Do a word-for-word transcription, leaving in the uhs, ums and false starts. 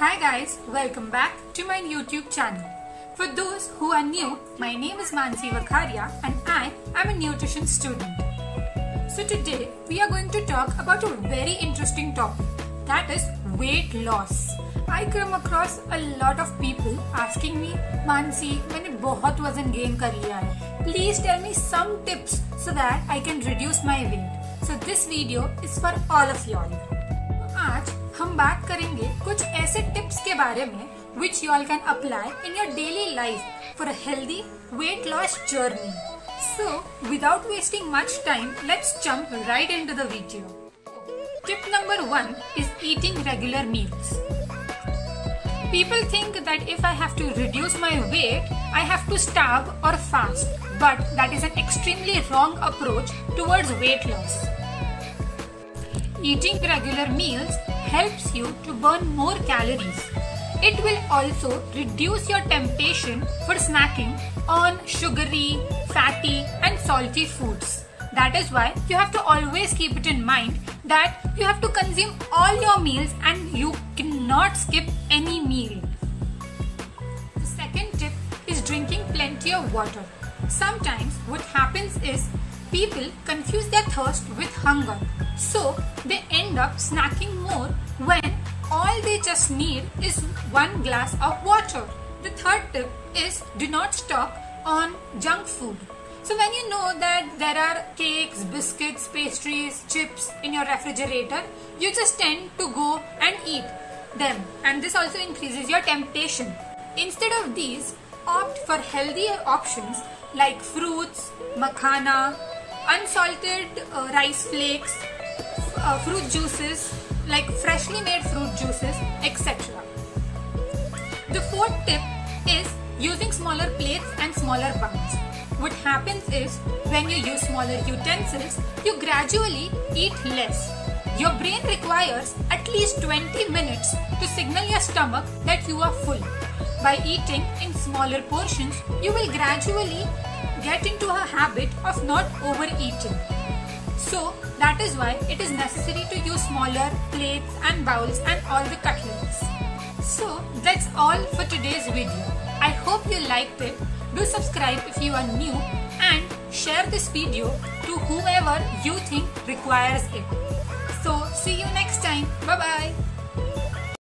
Hi guys, welcome back to my YouTube channel. For those who are new, my name is Mansi Vakharia and I am a nutrition student. So today we are going to talk about a very interesting topic, that is weight loss. I come across a lot of people asking me, Mansi, मैंने बहुत वजन gain कर लिया है. Please tell me some tips so that I can reduce my weight. So this video is for all of y'all. आज हम बात करेंगे कुछ ऐसे टिप्स के बारे में which you all can apply in your daily life for a healthy weight loss journey. So without wasting much time, let's jump right into the video. Tip number one is eating regular meals. People think that if I have to reduce my weight, I have to starve or fast, but that is an extremely wrong approach towards weight loss. Eating regular meals helps you to burn more calories. It will also reduce your temptation for snacking on sugary, fatty and salty foods. That is why you have to always keep it in mind that you have to consume all your meals and you cannot skip any meal. The second tip is drinking plenty of water. Sometimes what happens is people confuse their thirst with hunger. So they end up snacking more when all they just need is one glass of water. The third tip is do not stock on junk food. So when you know that there are cakes, biscuits, pastries, chips in your refrigerator, you just tend to go and eat them, and this also increases your temptation. Instead of these, opt for healthier options like fruits, makhana, unsalted uh, rice flakes, uh, fruit juices like freshly made fruit juices, et cetera. The fourth tip is using smaller plates and smaller bowls. What happens is when you use smaller utensils, you gradually eat less. Your brain requires at least twenty minutes to signal your stomach that you are full. By eating in smaller portions, you will gradually get into a habit of not overeating. So that is why it is necessary to use smaller plates and bowls and all the cutleries. So that's all for today's video. I hope you liked it. Do subscribe if you are new and share this video to whoever you think requires it. So see you next time. Bye bye.